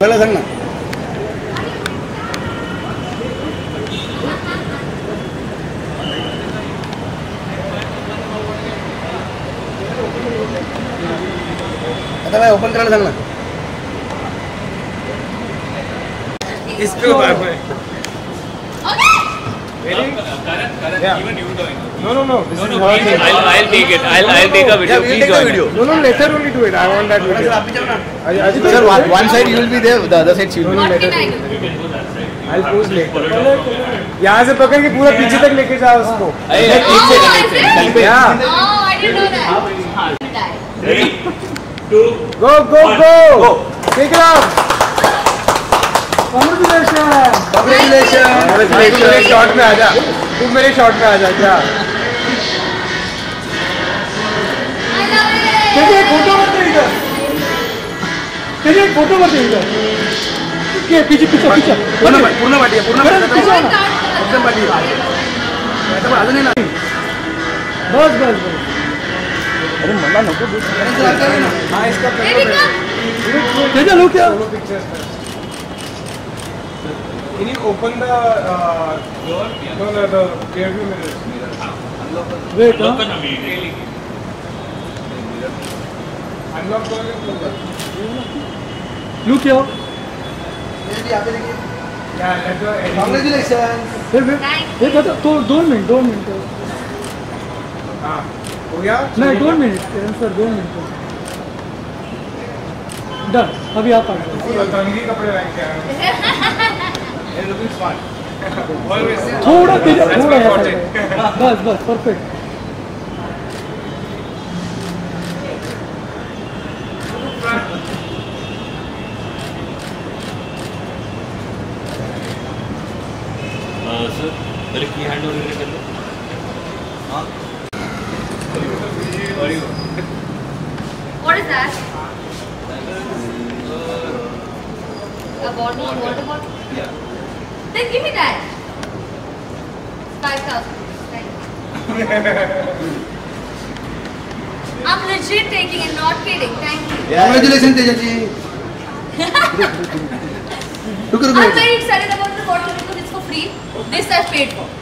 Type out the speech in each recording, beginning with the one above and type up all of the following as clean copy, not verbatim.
पहले सांग ना. आता भाई ओपन करायला सांग ना. इसको bye bye. Yeah. Even you doing it. No. This is her please, thing. I'll take it. I'll take a video. Yeah, we'll take a video. No, later only do it. I want that video. Sir, one side you will be there, the other side she will be. later. You can do that, right? I'll post later. यहाँ से पकड़ के पूरा पीछे तक लेके जाओ उसको. Yeah. Oh, I didn't know that. Ready? 2. Go. Take it off. Congratulations. तू मेरे शॉट में आ जा क्या? एक फोटो मत इधर. क्या पीछे पूर्ण वाटी एकदम वाटी. अजून नाही ना. बस. अरे मला नको. हाँ इसका Baby, look क्या? Can you open the door? No, the rear view mirror. Wait, Look at me, really. Unlock door and close it. Look here. Yeah, let the. Congratulations. Wait, तो 2 मिनट. हाँ, हो गया? नहीं 2 मिनट, सर 2 मिनट. Done. अभी आप आ जाओ. रंगी कपड़े लाएंगे क्या? It looks fun. थोड़ा बस perfect. Sir, मेरे की हैंड ओवर कर लो. हाँ. what is that? A bottle of water bottle? Yeah. Then give me that. 5,000. I'm legit taking it, not kidding. Thank you. Congratulations, Tejasswi. I'm very excited about the bottle because it's for free. This I've paid for.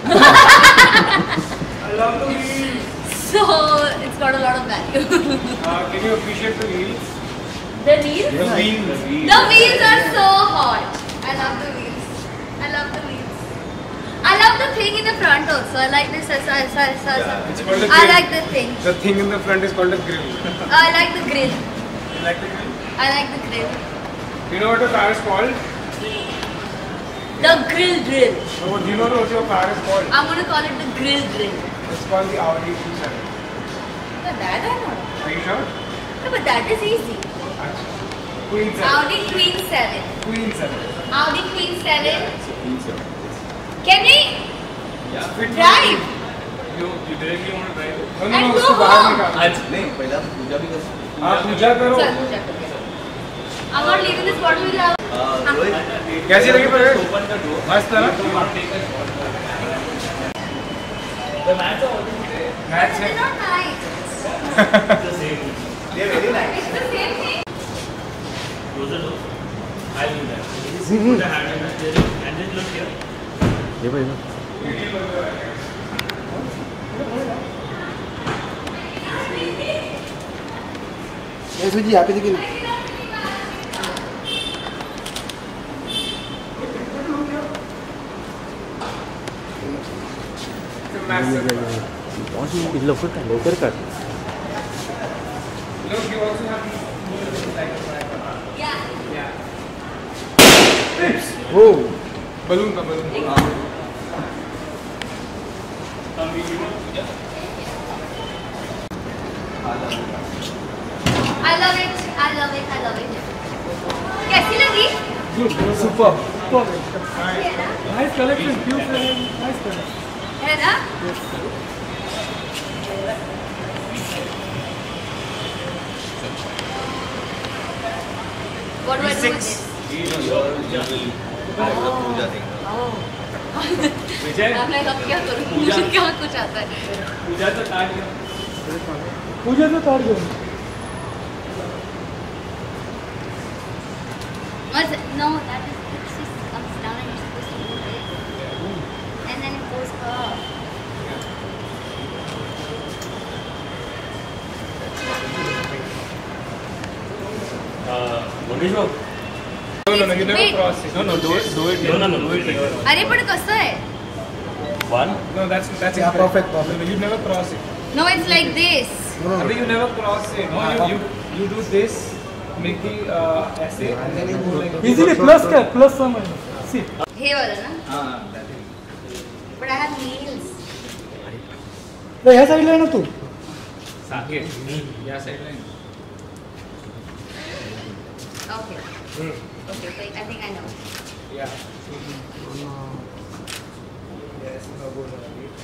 I love the wheels. So it's got a lot of value. Can you appreciate the wheels? The wheels? The wheels. The wheels are so hot. I love the wheels. I love the thing in the front also. I like this. It's called the I grill. like the thing. The thing in the front is called a grill. I like the grill. You like the grill? I like the grill. You know what your car is called? The grill drill. No, do you know what your car is called? I'm going to call it the grill drill. It's called the Audi Q7. But that I know. Are you sure? No, but that is easy. Queen 7. Audi Queen 7. Queen 7. Audi Queen 7. Can we Yeah. drive? You directly want to try it? No, And go उसको बाहर home. निकाल. आज नहीं पहले आप पूजा भी कर. हाँ पूजा करो. Sir, पूजा करो. I'm not leaving this bottle with you. कैसी लगी प्रकाश? open the door. मस्त है ना? Take a shot. The mats are already there. Match है. They're not nice. It's the same. They're very nice. It's the same thing. Close the door. I'll do that. Put the hand in the steering and then look here. ये भाई ना. ये सुजी यहाँ पे देखिए ना. लवकर कर. Look, you also have these like Yeah. yeah. Oh, balloon का balloon. I love it. कैसी लगी? Good, super. है ना? Nice collection, cute collection, nice collection. है ना? What do I do with this? Vijay I'm like, अब क्या करूँ? मुझे क्या कुछ आता है? पूजा तो स्टार्ट किया. पूजा तो तार दो. No, that is it just comes down and you're supposed to do this. And then it goes up. No, you never Wait. cross it. No, do it. No, do it. अरे पण कसं आहे? One. No, that's Yeah, perfect. No, you never cross it. No, it's like this. Abhi, you never cross it. No, you do this, make the essay, and then you go like. Easily plus क्या? Plus some है. See. हे वाला ना? that is. But I have nails. तो ह्या साईडला आहे ना तू? Saket. Yeah, sideline. Okay. Okay, so I think I know. Yeah. Yes, no, go down.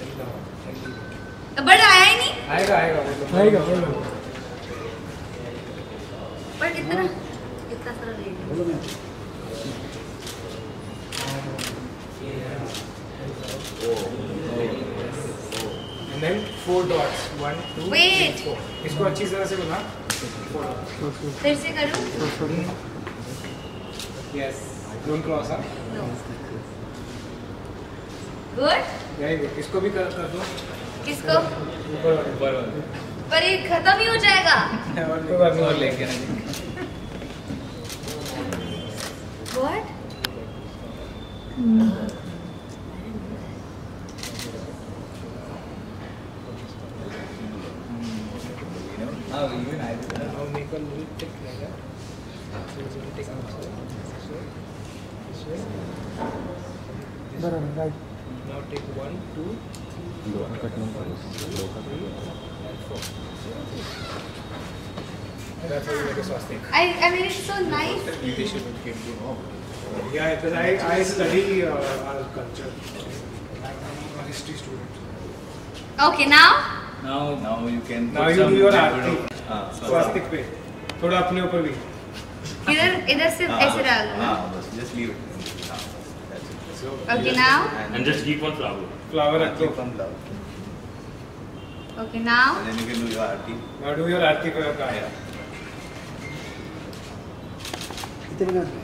But आया ही नहीं. आएगा. आएगा. But इतना सारा ले लिया. And then 4 dots. 1, 2, Wait. 3, 4. इसको अच्छी तरह से बना. फिर से करूँ? Yes. Don't cross, huh? No. Good? Very good. इसको भी कर दो. किसको? ऊपर वाले. पर ये खत्म ही हो जाएगा. कोई बात नहीं और लेके आएंगे. What? Now even I will make a little tick like that. So it will take out. बरोबर right. Now take 1, 2, 3, and 4. That's how you make a swastika. I mean it's so nice. Yeah, because I study our culture. I'm a history student. Okay, now? Now you can. Now you do your आरती. स्वास्तिक पे. थोड़ा अपने ऊपर भी. इधर सिर्फ ऐसे डाल दो ना. Just leave it. Okay, now? And just keep one flower. Flower रख दो. From love. Okay, now? And then you can do your aarti. Now do your Aarti for your kaya. इतने में.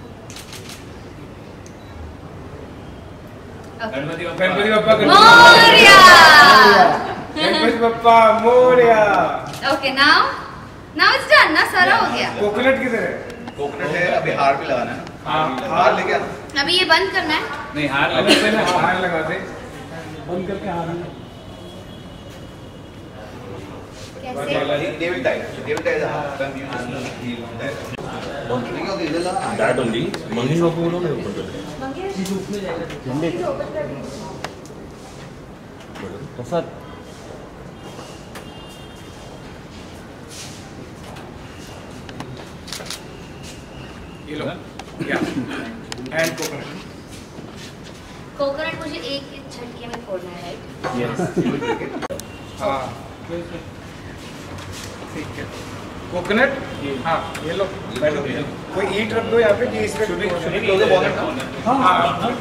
Okay. Ganpati Bappa Moria! Ganpati Bappa Moriya. Okay, now? Now it's done ना सारा हो गया. Coconut किधर है? कोकोनट है अभी हार भी लगाना है. हार लेके आ. अभी ये बंद करना है. नहीं हार अभी से ना हार लगा दे. बंद करके आ रहा है. कैसे? They will tie. They will tie the half. Then you just heal that. That only. Mangin को बोलो ना ऊपर कर. प्रसाद. ये लो. Yeah. And coconut. कोकोनट मुझे एक झटके में फोड़ना है, राइट? Yes. हाँ. ठीक है. कोकोनट. हाँ. ये लो. बैठो. कोई ईट रख दो यहाँ पे कि इस पे. Should we close the bonnet now? हाँ.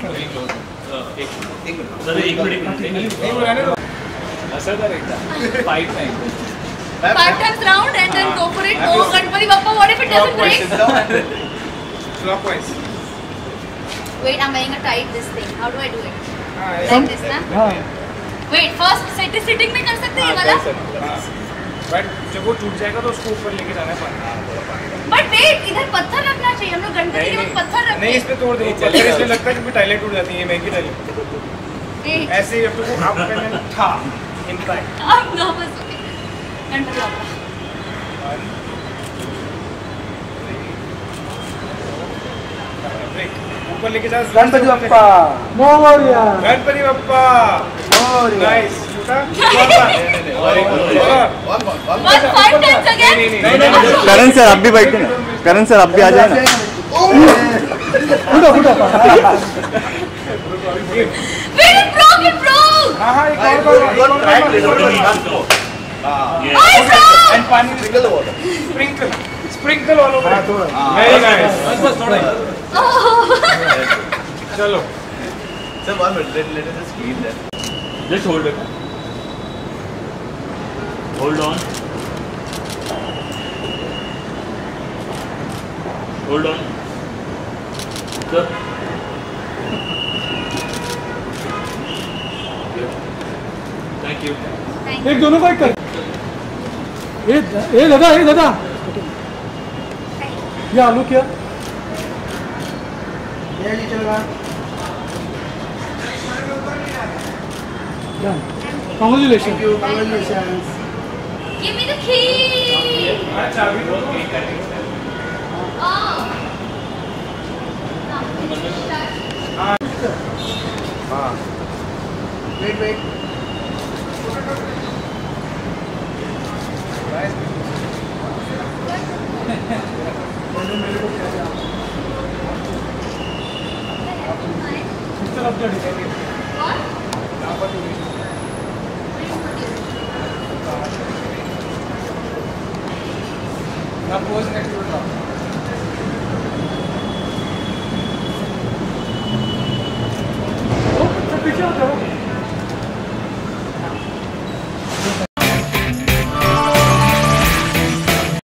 सर एक मिनट. नहीं बुलाने दो. असरदार एकदम. 5 times. 5 times round and then go for it. Oh, Ganpati Bappa, what if it doesn't break? Clockwise. Wait, I'm wearing a tight this thing. How do I do it? हाँ. Like this, ना? हाँ. Wait, first sitting में कर सकते हैं ये वाला? But जब वो टूट जाएगा तो उसको ऊपर लेके जाना है पानी. But wait, इधर पत्थर रखना चाहिए. हम लोग गणपति के वक्त पत्थर रखते नहीं हैं. इस पे तोड़ दो. पत्थर इसलिए लगता है क्योंकि टाइलें टूट जाती हैं. ये महंगी टाइलें. Wait, ऐसे ही अपने को आप पहले था inside. I'm nervous. Okay. Ganpati Bappa. 1, 2, 3. ऊपर लेके जाओ. गणपति बप्पा. मोरिया. गणपति बप्पा. मोरिया. नाइस. छूटा. One 5 times again. Karan sir आप भी बैठे ना. करण सर आप भी आ जाए ना. उठो. Wait, it broke. हाँ हाँ एक और Oh, it broke. And पानी sprinkle the water. sprinkle all over. Very nice. Oh. चलो. Sir, 1 minute. Let us just clean that. Just hold it. Hold on. Hold on. Sir. Thank you. Thank एक you. दोनों को एक कर ए दादा या look here done congratulation Give me the key. Oh. Wait. What? Now pose next to the top.